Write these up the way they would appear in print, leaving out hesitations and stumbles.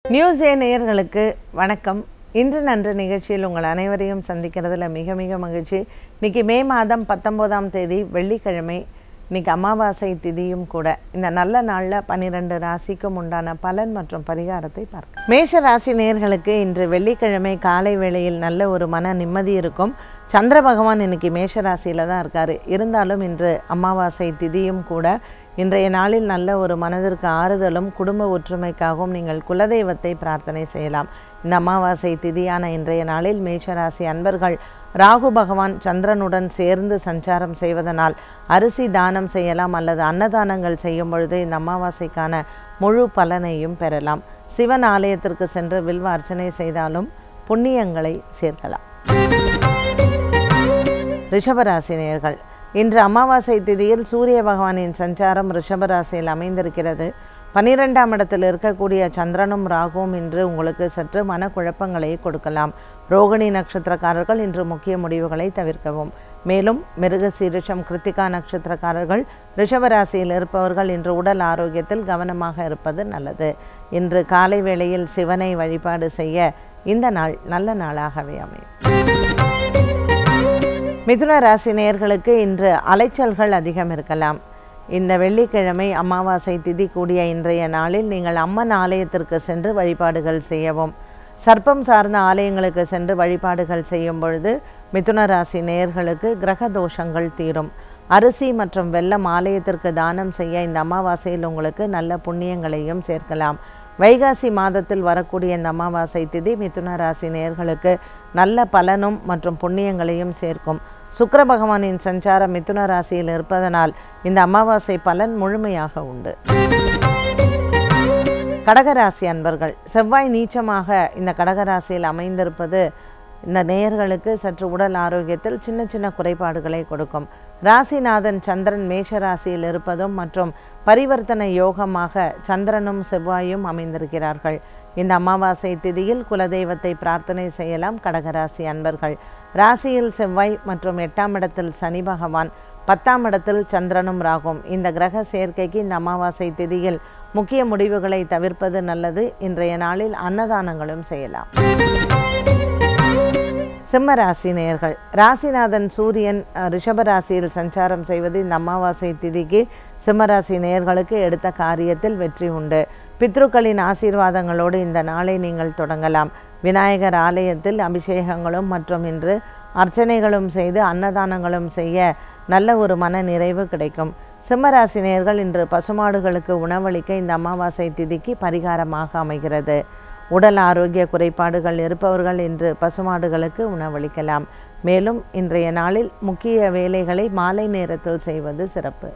News ஏ நேயர்களுக்கு வணக்கம். இன்று நன்று நிகழ்ச்சியில் உங்கள் அனைவரையும் சந்திக்கிறதுல மிக மிக மகிழ்ச்சி. இன்றைக்கி மே மாதம் 19ஆம் தேதி வெள்ளிக்கிழமை. இன்றைக்கி அமாவாசை திதியும் கூட. இந்த நல்ல நாளில் 12 ராசிக்கும் உண்டான பலன் மற்றும் பரிகாரத்தை பார்க்க. மேஷ ராசி நேயர்களுக்கு இன்று வெள்ளிக்கிழமை காலை வேளையில் நல்ல ஒரு மன நிம்மதி இருக்கும். சந்திர பகவான் இன்றைக்கி மேஷ ராசியில் தான் இருக்கார். இருந்தாலும் இன்று அமாவாசை திதியும் கூட. இன்றைய நாளில் நல்ல ஒரு மனதிற்கு ஆறுதலும் குடும்ப ஒற்றுமைக்காகவும் நீங்கள் குலதெய்வத்தை பிரார்த்தனை செய்யலாம். இந்த அமாவாசை திதியான இன்றைய நாளில் மேஷராசி அன்பர்கள் ராகு பகவான் சந்திரனுடன் சேர்ந்து சஞ்சாரம் செய்வதனால் அரிசி தானம் செய்யலாம் அல்லது அன்னதானங்கள் செய்யும் பொழுது இந்த அமாவாசைக்கான முழு பலனையும் பெறலாம். சிவன் ஆலயத்திற்கு சென்று வில்வ அர்ச்சனை செய்தாலும் புண்ணியங்களை சேர்க்கலாம். ரிஷபராசி நேயர்கள் இன்று அமாவாசை திதியில் சூரிய பகவானின் சஞ்சாரம் ரிஷபராசியில் அமைந்திருக்கிறது. 12ஆம் இடத்தில் இருக்கக்கூடிய சந்திரனும் ராகுவும் இன்று உங்களுக்கு சற்று மனக்குழப்பங்களை கொடுக்கலாம். ரோகிணி நட்சத்திரக்காரர்கள் இன்று முக்கிய முடிவுகளை தவிர்க்கவும். மேலும் மிருகசீரிஷம் கிருத்திகா நட்சத்திரக்காரர்கள் ரிஷபராசியில் இருப்பவர்கள் இன்று உடல் ஆரோக்கியத்தில் கவனமாக இருப்பது நல்லது. இன்று காலை வேளையில் சிவனை வழிபாடு செய்ய இந்த நாள் நல்ல நாளாகவே அமையும். மிதுன ராசி நேயர்களுக்கு இன்று அலைச்சல்கள் அதிகம் இருக்கலாம். இந்த வெள்ளிக்கிழமை அமாவாசை திதி கூடிய இன்றைய நாளில் நீங்கள் அம்மன் ஆலயத்திற்கு சென்று வழிபாடுகள் செய்யவும். சர்ப்பம் சார்ந்த ஆலயங்களுக்கு சென்று வழிபாடுகள் செய்யும் பொழுது மிதுன ராசி நேயர்களுக்கு கிரக தோஷங்கள் தீரும். அரிசி மற்றும் வெல்லம் ஆலயத்திற்கு தானம் செய்ய இந்த அமாவாசையில் உங்களுக்கு நல்ல புண்ணியங்களையும் சேர்க்கலாம். வைகாசி மாதத்தில் வரக்கூடிய இந்த அமாவாசை திதி மிதுன ராசி நேயர்களுக்கு நல்ல பலனும் மற்றும் புண்ணியங்களையும் சேர்க்கும். சுக்கிர பகவானின் சஞ்சாரம் மிதுன ராசியில் இருப்பதனால் இந்த அமாவாசை பலன் முழுமையாக உண்டு. கடகராசி அன்பர்கள் செவ்வாய் நீச்சமாக இந்த கடகராசியில் அமைந்திருப்பது இந்த நேயர்களுக்கு சற்று உடல் ஆரோக்கியத்தில் சின்ன சின்ன குறைபாடுகளை கொடுக்கும். ராசிநாதன் சந்திரன் மேஷ ராசியில் இருப்பதும் மற்றும் பரிவர்த்தனை யோகமாக சந்திரனும் செவ்வாயும் அமைந்திருக்கிறார்கள். இந்த அமாவாசை திதியில் குலதெய்வத்தை பிரார்த்தனை செய்யலாம். கடகராசி அன்பர்கள் ராசியில் செவ்வாய் மற்றும் 8ஆம் இடத்தில் சனி பகவான், 10ஆம் இடத்தில் சந்திரனும் ராகும். இந்த கிரக சேர்க்கைக்கு இந்த அமாவாசை திதியில் முக்கிய முடிவுகளை தவிர்ப்பது நல்லது. இன்றைய நாளில் அன்னதானங்களும் செய்யலாம். சிம்ம ராசி நேயர்கள் ராசிநாதன் சூரியன் ரிஷபராசியில் சஞ்சாரம் செய்வது இந்த அமாவாசை திதிக்கு சிம்மராசி நேயர்களுக்கு எடுத்த காரியத்தில் வெற்றி உண்டு. பித்ருக்களின் ஆசீர்வாதங்களோடு இந்த நாளை நீங்கள் தொடங்கலாம். விநாயகர் ஆலயத்தில் அபிஷேகங்களும் மற்றும் இன்று அர்ச்சனைகளும் செய்து அன்னதானங்களும் செய்ய நல்ல ஒரு மன நிறைவு கிடைக்கும். சிம்மராசி நேயர்கள் இன்று பசுமாடுகளுக்கு உணவளிக்க இந்த அமாவாசை திதிக்கு பரிகாரமாக அமைகிறது. உடல் ஆரோக்கிய குறைபாடுகள் இருப்பவர்கள் இன்று பசுமாடுகளுக்கு உணவளிக்கலாம். மேலும் இன்றைய நாளில் முக்கிய வேலைகளை மாலை நேரத்தில் செய்வது சிறப்பு.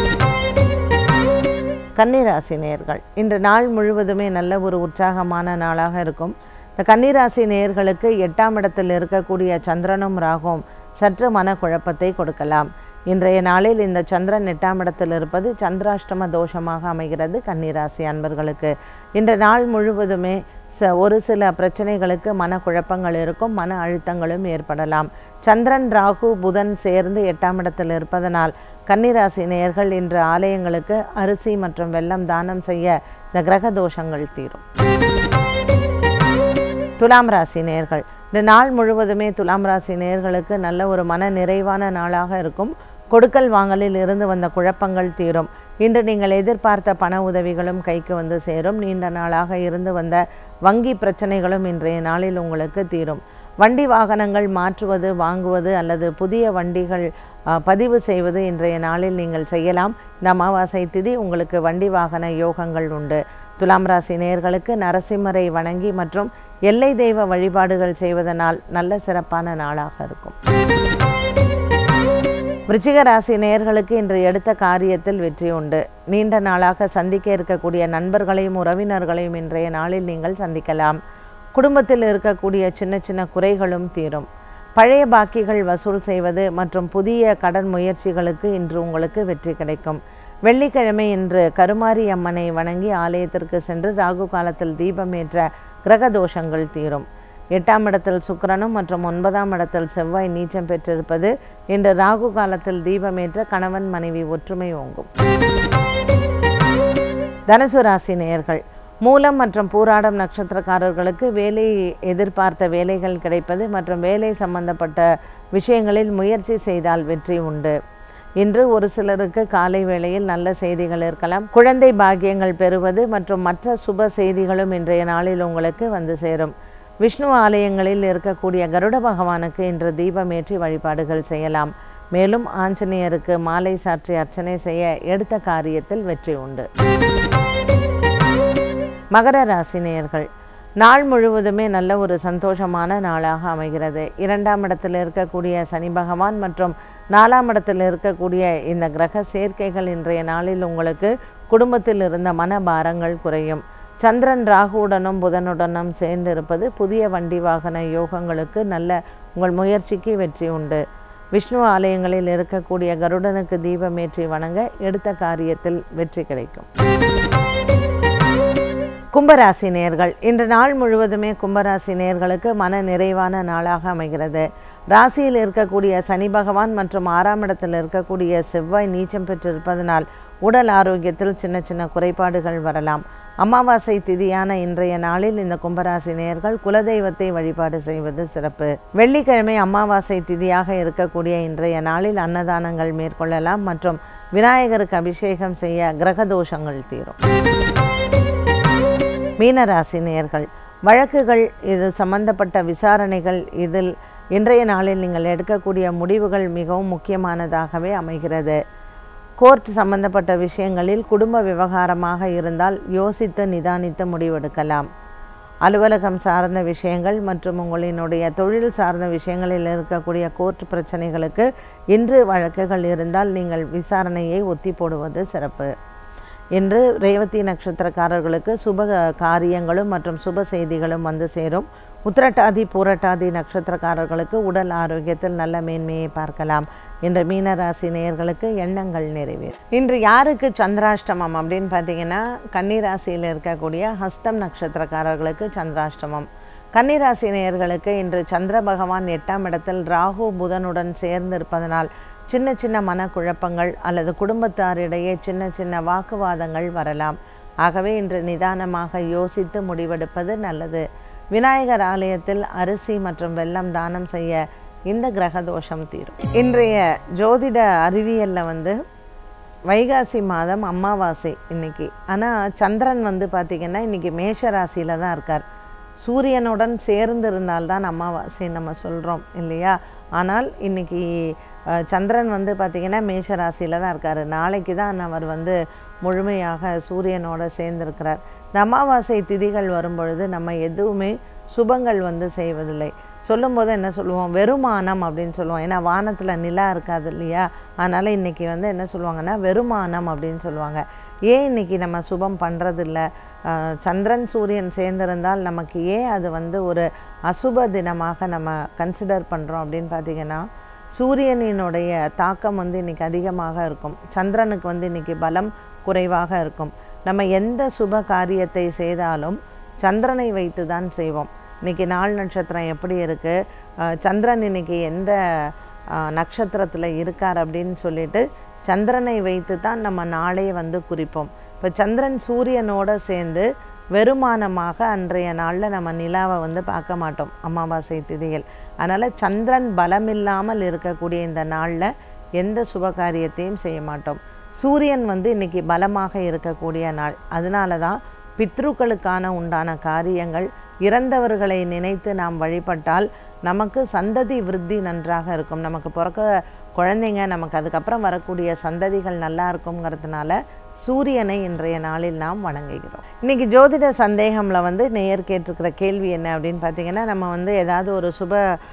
கன்னிராசி நேயர்கள் இன்று நாள் முழுவதுமே நல்ல ஒரு உற்சாகமான நாளாக இருக்கும். இந்த கன்னிராசி நேயர்களுக்கு 8ஆம் இடத்தில் இருக்கக்கூடிய சந்திரனும் ராகும் சற்று மனக்குழப்பத்தை கொடுக்கலாம். இன்றைய நாளில் இந்த சந்திரன் 8ஆம் இடத்தில் இருப்பது சந்திராஷ்டம தோஷமாக அமைகிறது. கன்னிராசி அன்பர்களுக்கு இன்று நாள் முழுவதுமே ஒரு சில பிரச்சனைகளுக்கு மனக்குழப்பங்கள் இருக்கும். மன அழுத்தங்களும் ஏற்படலாம். சந்திரன் ராகு புதன் சேர்ந்து 8ஆம் இடத்தில் இருப்பதனால் கன்னிராசி நேயர்கள் இன்று ஆலயங்களுக்கு அரிசி மற்றும் வெல்லம் தானம் செய்ய இந்த கிரக தோஷங்கள் தீரும். துலாம் ராசி நேயர்கள் இந்த நாள் முழுவதுமே துலாம் ராசி நேயர்களுக்கு நல்ல ஒரு மன நிறைவான நாளாக இருக்கும். கொடுக்கல் வாங்கலில் இருந்து வந்த குழப்பங்கள் தீரும். இன்று நீங்கள் எதிர்பார்த்த பண உதவிகளும் கைக்கு வந்து சேரும். நீண்ட நாளாக இருந்து வந்த வங்கி பிரச்சனைகளும் இன்றைய நாளில் உங்களுக்கு தீரும். வண்டி வாகனங்கள் மாற்றுவது, வாங்குவது அல்லது புதிய வண்டிகள் பதிவு செய்வது இன்றைய நாளில் நீங்கள் செய்யலாம். இந்த அமாவாசை திதி உங்களுக்கு வண்டி வாகன யோகங்கள் உண்டு. துலாம் ராசி நேயர்களுக்கு நரசிம்மரை வணங்கி மற்றும் எல்லை தெய்வ வழிபாடுகள் செய்வதனால் நல்ல சிறப்பான நாளாக இருக்கும். விருச்சிக ராசி நேயர்களுக்கு இன்று எடுத்த காரியத்தில் வெற்றி உண்டு. நீண்ட நாளாக சந்திக்க இருக்கக்கூடிய நண்பர்களையும் உறவினர்களையும் இன்றைய நாளில் நீங்கள் சந்திக்கலாம். குடும்பத்தில் இருக்கக்கூடிய சின்ன சின்ன குறைகளும் தீரும். பழைய பாக்கிகள் வசூல் செய்வது மற்றும் புதிய கடன் முயற்சிகளுக்கு இன்று உங்களுக்கு வெற்றி கிடைக்கும். வெள்ளிக்கிழமை இன்று கருமாரி அம்மனை வணங்கி ஆலயத்திற்கு சென்று ராகு காலத்தில் தீபம் ஏற்ற கிரக தோஷங்கள் தீரும். 8ஆம் இடத்தில் சுக்கிரனும் மற்றும் 9ஆம் இடத்தில் செவ்வாய் நீச்சம் பெற்றிருப்பது இன்று ராகு காலத்தில் தீபமேற்ற கணவன் மனைவி ஒற்றுமை ஓங்கும். தனுசு ராசி நேயர்கள் மூலம் மற்றும் பூராடம் நட்சத்திரக்காரர்களுக்கு வேலை எதிர்பார்த்த வேலைகள் கிடைப்பது மற்றும் வேலை சம்பந்தப்பட்ட விஷயங்களில் முயற்சி செய்தால் வெற்றி உண்டு. இன்று ஒரு சிலருக்கு காலை வேளையில் நல்ல செய்திகள் இருக்கலாம். குழந்தை பாக்கியங்கள் பெறுவது மற்றும் மற்ற சுப செய்திகளும் இன்றைய நாளில் உங்களுக்கு வந்து சேரும். விஷ்ணு ஆலயங்களில் இருக்கக்கூடிய கருட பகவானுக்கு இன்று தீபமேற்றி வழிபாடுகள் செய்யலாம். மேலும் ஆஞ்சநேயருக்கு மாலை சாற்றி அர்ச்சனை செய்ய எடுத்த காரியத்தில் வெற்றி உண்டு. மகர ராசி நேயர்கள், நாள் முழுவதுமே நல்ல ஒரு சந்தோஷமான நாளாக அமைகிறது. 2ஆம் இடத்தில் இருக்கக்கூடிய சனி பகவான் மற்றும் 4ஆம் இடத்தில் இருக்கக்கூடிய இந்த கிரக சேர்க்கைகள் இன்றைய நாளில் உங்களுக்கு குடும்பத்தில் இருந்த மனபாரங்கள் குறையும். சந்திரன் ராகுவுடனும் புதனுடனும் சேர்ந்திருப்பது புதிய வண்டி வாகன யோகங்களுக்கு நல்ல உங்கள் முயற்சிக்கு வெற்றி உண்டு. விஷ்ணு ஆலயங்களில் இருக்கக்கூடிய கருடனுக்கு தீபமேற்றி வணங்க எடுத்த காரியத்தில் வெற்றி கிடைக்கும். கும்பராசி நேயர்கள், இன்று நாள் முழுவதுமே கும்பராசி நேயர்களுக்கு மன நிறைவான நாளாக அமைகிறது. ராசியில் இருக்கக்கூடிய சனி பகவான் மற்றும் 6ஆம் இடத்தில் இருக்கக்கூடிய செவ்வாய் நீச்சம் பெற்றிருப்பதனால் உடல் ஆரோக்கியத்தில் சின்ன சின்ன குறைபாடுகள் வரலாம். அமாவாசை திதியான இன்றைய நாளில் இந்த கும்பராசி நேயர்கள் குலதெய்வத்தை வழிபாடு செய்வது சிறப்பு. வெள்ளிக்கிழமை அமாவாசை திதியாக இருக்கக்கூடிய இன்றைய நாளில் அன்னதானங்கள் மேற்கொள்ளலாம் மற்றும் விநாயகருக்கு அபிஷேகம் செய்ய கிரகதோஷங்கள் தீரும். மீனராசி நேயர்கள், வழக்குகள் இது சம்பந்தப்பட்ட விசாரணைகள் இதில் இன்றைய நாளில் நீங்கள் எடுக்கக்கூடிய முடிவுகள் மிகவும் முக்கியமானதாகவே அமைகிறது. கோர்ட் சம்பந்தப்பட்ட விஷயங்களில் குடும்ப விவகாரமாக இருந்தால் யோசித்து நிதானித்து முடிவெடுக்கலாம். அலுவலகம் சார்ந்த விஷயங்கள் மற்றும் உங்களினுடைய தொழில் சார்ந்த விஷயங்களில் இருக்கக்கூடிய கோர்ட் பிரச்சனைகளுக்கு இன்று வழக்குகள் இருந்தால் நீங்கள் விசாரணையை ஒத்தி போடுவது சிறப்பு. இன்று ரேவதி நட்சத்திரக்காரர்களுக்கு சுப காரியங்களும் மற்றும் சுப செய்திகளும் வந்து சேரும். உத்திரட்டாதி பூரட்டாதி நட்சத்திரக்காரர்களுக்கு உடல் ஆரோக்கியத்தில் நல்ல மேன்மையை பார்க்கலாம். இன்று மீனராசி நேயர்களுக்கு எண்ணங்கள் நிறைவேறும். இன்று யாருக்கு சந்திராஷ்டமம் அப்படின்னு பார்த்தீங்கன்னா, கன்னிராசியில் இருக்கக்கூடிய ஹஸ்தம் நட்சத்திரக்காரர்களுக்கு சந்திராஷ்டமம். கன்னிராசி நேயர்களுக்கு இன்று சந்திர பகவான் 8ஆம் இடத்தில் ராகு புதனுடன் சேர்ந்து இருப்பதனால் சின்ன சின்ன மனக்குழப்பங்கள் அல்லது குடும்பத்தாரிடையே சின்ன சின்ன வாக்குவாதங்கள் வரலாம். ஆகவே இன்று நிதானமாக யோசித்து முடிவெடுப்பது நல்லது. விநாயகர் ஆலயத்தில் அரிசி மற்றும் வெல்லம் தானம் செய்ய இந்த கிரக தோஷம் தீரும். இன்றைய ஜோதிட அறிவியலில் வைகாசி மாதம் அமாவாசை இன்னைக்கு. ஆனால் சந்திரன் பார்த்திங்கன்னா இன்றைக்கி மேஷ ராசியில் தான் இருக்கார். சூரியனுடன் சேர்ந்து இருந்தால்தான் அமாவாசை நம்ம சொல்கிறோம் இல்லையா? ஆனால் இன்றைக்கி சந்திரன் பார்த்திங்கன்னா மேஷ ராசியில் தான் இருக்கார். நாளைக்கு தான் அவர் முழுமையாக சூரியனோடு சேர்ந்திருக்கிறார். இந்த அமாவாசை திதிகள் வரும்பொழுது நம்ம எதுவுமே சுபங்கள் செய்வதில்லை. சொல்லும்போது என்ன சொல்லுவோம், வெறுமானம் அப்படின்னு சொல்லுவோம். ஏன்னா வானத்தில் நிலா இருக்காது இல்லையா? அதனால் இன்றைக்கி என்ன சொல்லுவாங்கன்னா வெறுமானம் அப்படின்னு சொல்லுவாங்க. ஏன் இன்றைக்கி நம்ம சுபம் பண்ணுறதில்ல? சந்திரன் சூரியன் சேர்ந்திருந்தால் நமக்கு ஏன் அது ஒரு அசுப தினமாக நம்ம கன்சிடர் பண்ணுறோம் அப்படின்னு பார்த்திங்கன்னா, சூரியனினுடைய தாக்கம் இன்றைக்கி அதிகமாக இருக்கும். சந்திரனுக்கு இன்றைக்கி பலம் குறைவாக இருக்கும். நம்ம எந்த சுப காரியத்தை செய்தாலும் சந்திரனை வைத்து தான் செய்வோம். இன்றைக்கி நாள் நட்சத்திரம் எப்படி இருக்குது, சந்திரன் இன்றைக்கி எந்த நட்சத்திரத்தில் இருக்கார் அப்படின்னு சொல்லிட்டு சந்திரனை வைத்து தான் நம்ம நாளே குறிப்போம். இப்போ சந்திரன் சூரியனோடு சேர்ந்து வெறுமானமாக அன்றைய நாளில் நம்ம நிலாவை பார்க்க மாட்டோம் அமாவாசை திதியில். அதனால் சந்திரன் பலமில்லாமல் இருக்கக்கூடிய இந்த நாளில் எந்த சுபகாரியத்தையும் செய்ய மாட்டோம். சூரியன் இன்றைக்கி பலமாக இருக்கக்கூடிய நாள். அதனால தான் பித்ருக்களுக்கான உண்டான காரியங்கள், இறந்தவர்களை நினைத்து நாம் வழிபட்டால் நமக்கு சந்ததி விருத்தி நன்றாக இருக்கும். நமக்கு பிறக்க குழந்தைங்க, நமக்கு அதுக்கப்புறம் வரக்கூடிய சந்ததிகள் நல்லா இருக்குங்கிறதுனால சூரியனை இன்றைய நாளில் நாம் வணங்குகிறோம். இன்றைக்கி ஜோதிட சந்தேகமில் நேயர் கேட்டிருக்கிற கேள்வி என்ன அப்படின்னு பார்த்திங்கன்னா, நம்ம ஏதாவது ஒரு சுப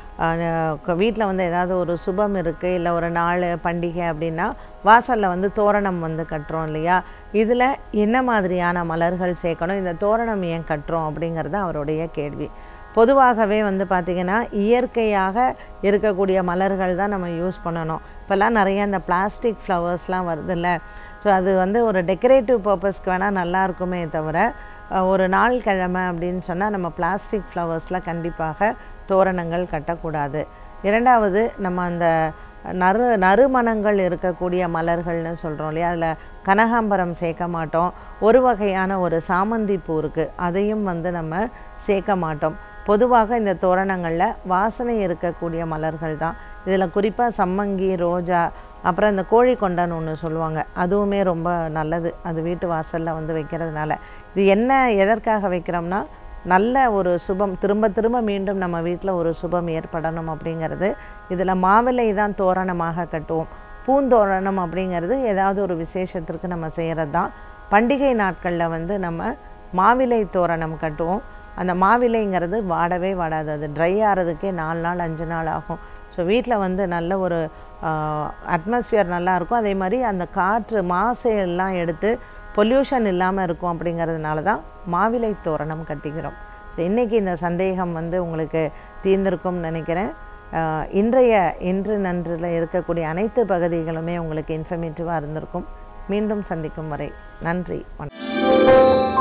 வீட்டில் ஏதாவது ஒரு சுபம் இருக்குது, இல்லை ஒரு நாள் பண்டிகை அப்படின்னா வாசலில் தோரணம் கட்டுறோம் இல்லையா? இதில் என்ன மாதிரியான மலர்கள் சேர்க்கணும், இந்த தோரணம் ஏன் கட்டுறோம் அப்படிங்கிறது அவருடைய கேள்வி. பொதுவாகவே பார்த்திங்கன்னா இயற்கையாக இருக்கக்கூடிய மலர்கள் தான் நம்ம யூஸ் பண்ணணும். இப்போல்லாம் நிறைய இந்த பிளாஸ்டிக் ஃப்ளவர்ஸ்லாம் வருதில்ல, ஸோ அது ஒரு டெக்கரேட்டிவ் பர்பஸ்க்கு வேணால் நல்லா இருக்குமே தவிர, ஒரு நாள் கிழமை அப்படின்னு சொன்னால் நம்ம பிளாஸ்டிக் ஃப்ளவர்ஸில் கண்டிப்பாக தோரணங்கள் கட்டக்கூடாது. இரண்டாவது, நம்ம அந்த நறுமணங்கள் இருக்கக்கூடிய மலர்கள்னு சொல்கிறோம் இல்லையா, அதில் கனகாம்பரம் சேர்க்க மாட்டோம். ஒரு வகையான ஒரு சாமந்தி பூ இருக்குது, அதையும் வந்து நம்ம சேர்க்க மாட்டோம். பொதுவாக இந்த தோரணங்களில் வாசனை இருக்கக்கூடிய மலர்கள் தான். இதில் குறிப்பாக சம்மங்கி, ரோஜா, அப்புறம் இந்த கோழிக்கொண்டன் ஒன்று சொல்லுவாங்க, அதுவுமே ரொம்ப நல்லது. அது வீட்டு வாசலில் வந்து வைக்கிறதுனால இது என்ன எதற்காக வைக்கிறோம்னா, நல்ல ஒரு சுபம் திரும்ப திரும்ப மீண்டும் நம்ம வீட்டில் ஒரு சுபம் ஏற்படணும் அப்படிங்கிறது. இதில் மாவிலை தான் தோரணமாக கட்டுவோம். பூந்தோரணம் அப்படிங்கிறது ஏதாவது ஒரு விசேஷத்திற்கு நம்ம செய்கிறது தான். பண்டிகை நாட்களில் வந்து நம்ம மாவிலை தோரணம் கட்டுவோம். அந்த மாவிலைங்கிறது வாடவே வாடாது, அது ட்ரை ஆகிறதுக்கே 4 நாள் 5 நாள் ஆகும். ஸோ வீட்டில் வந்து நல்ல ஒரு அட்மாஸ்பியர் நல்லாயிருக்கும். அதே மாதிரி அந்த காற்று மாசையெல்லாம் எடுத்து பொல்யூஷன் இல்லாமல் இருக்கும். அப்படிங்கிறதுனால தான் மாவிலை தோரணம் கட்டிக்கிறோம். ஸோ இன்றைக்கி இந்த சந்தேகம் வந்து உங்களுக்கு தீர்ந்திருக்கும்னு நினைக்கிறேன். இன்று நன்றில் இருக்கக்கூடிய அனைத்து பகுதிகளுமே உங்களுக்கு இன்ஃபர்மேட்டிவாக இருந்திருக்கும். மீண்டும் சந்திக்கும் வரை நன்றி, வணக்கம்.